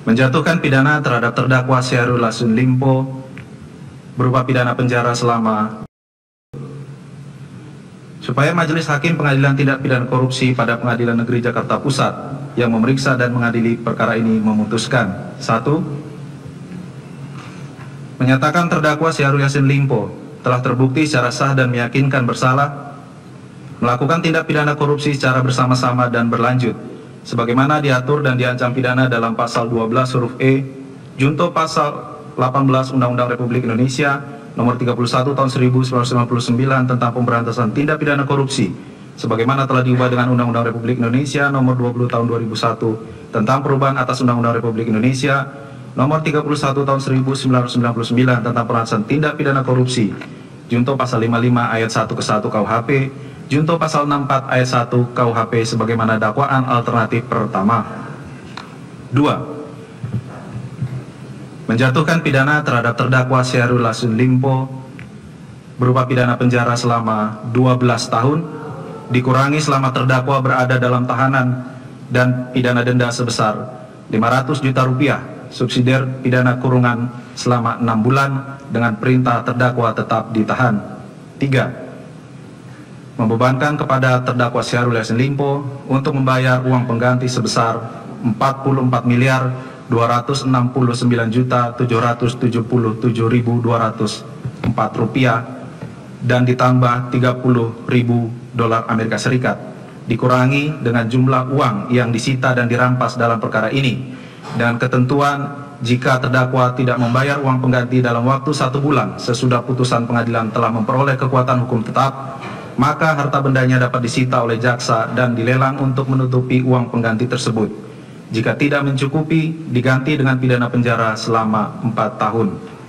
menjatuhkan pidana terhadap terdakwa Syahrul Yassin Limpo berupa pidana penjara selama supaya Majelis Hakim Pengadilan Tindak Pidana Korupsi pada Pengadilan Negeri Jakarta Pusat yang memeriksa dan mengadili perkara ini memutuskan: 1. Menyatakan terdakwa Syahrul Yassin Limpo telah terbukti secara sah dan meyakinkan bersalah melakukan tindak pidana korupsi secara bersama-sama dan berlanjut sebagaimana diatur dan diancam pidana dalam pasal 12 huruf E junto pasal 18 Undang-Undang Republik Indonesia nomor 31 tahun 1999 tentang pemberantasan tindak pidana korupsi sebagaimana telah diubah dengan Undang-Undang Republik Indonesia nomor 20 tahun 2001 tentang perubahan atas Undang-Undang Republik Indonesia nomor 31 tahun 1999 tentang pemberantasan tindak pidana korupsi junto pasal 55 ayat 1 ke 1 KUHP junto pasal 64 ayat 1 KUHP sebagaimana dakwaan alternatif pertama. 2. Menjatuhkan pidana terhadap terdakwa Syahrul Yassin Limpo berupa pidana penjara selama 12 tahun dikurangi selama terdakwa berada dalam tahanan dan pidana denda sebesar 500 juta rupiah subsidiar pidana kurungan selama 6 bulan dengan perintah terdakwa tetap ditahan. 3. Membebankan kepada terdakwa Syahrul Yassin Limpo untuk membayar uang pengganti sebesar 44.779.777.204 rupiah dan ditambah 30.000 dolar Amerika Serikat dikurangi dengan jumlah uang yang disita dan dirampas dalam perkara ini dan ketentuan jika terdakwa tidak membayar uang pengganti dalam waktu 1 bulan sesudah putusan pengadilan telah memperoleh kekuatan hukum tetap, maka harta bendanya dapat disita oleh jaksa dan dilelang untuk menutupi uang pengganti tersebut. Jika tidak mencukupi, diganti dengan pidana penjara selama 4 tahun.